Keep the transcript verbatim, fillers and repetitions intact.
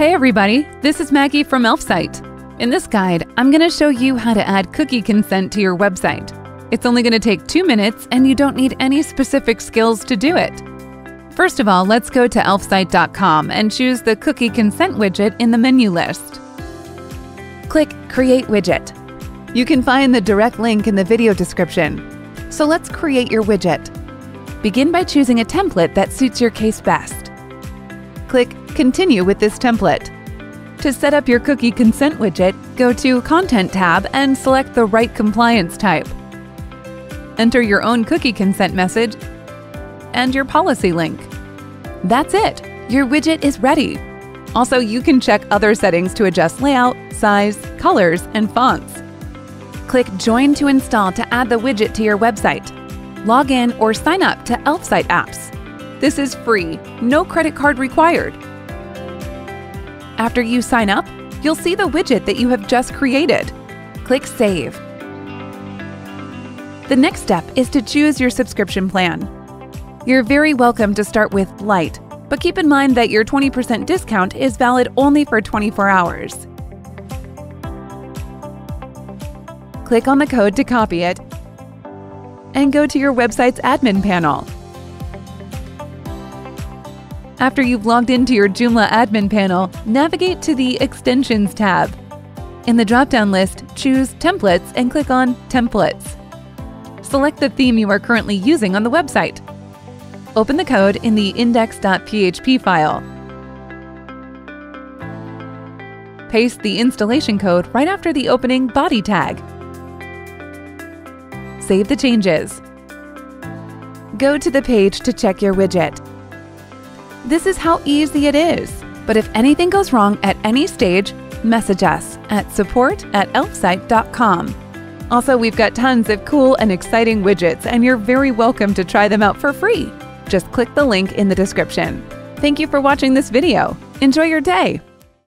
Hey everybody, this is Maggie from Elfsight. In this guide, I'm going to show you how to add cookie consent to your website. It's only going to take two minutes and you don't need any specific skills to do it. First of all, let's go to elfsight dot com and choose the cookie consent widget in the menu list. Click Create Widget. You can find the direct link in the video description. So let's create your widget. Begin by choosing a template that suits your case best. Click Continue with this template. To set up your cookie consent widget, go to Content tab and select the right compliance type. Enter your own cookie consent message and your policy link. That's it! Your widget is ready. Also, you can check other settings to adjust layout, size, colors, and fonts. Click Join to install to add the widget to your website. Log in or sign up to Elfsight apps. This is free, no credit card required. After you sign up, you'll see the widget that you have just created. Click Save. The next step is to choose your subscription plan. You're very welcome to start with Lite, but keep in mind that your twenty percent discount is valid only for twenty-four hours. Click on the code to copy it and go to your website's admin panel. After you've logged into your Joomla admin panel, navigate to the Extensions tab. In the drop-down list, choose Templates and click on Templates. Select the theme you are currently using on the website. Open the code in the index dot P H P file. Paste the installation code right after the opening body tag. Save the changes. Go to the page to check your widget. This is how easy it is. But if anything goes wrong at any stage, message us at support at elfsight dot com. Also, we've got tons of cool and exciting widgets, and you're very welcome to try them out for free. Just click the link in the description. Thank you for watching this video. Enjoy your day!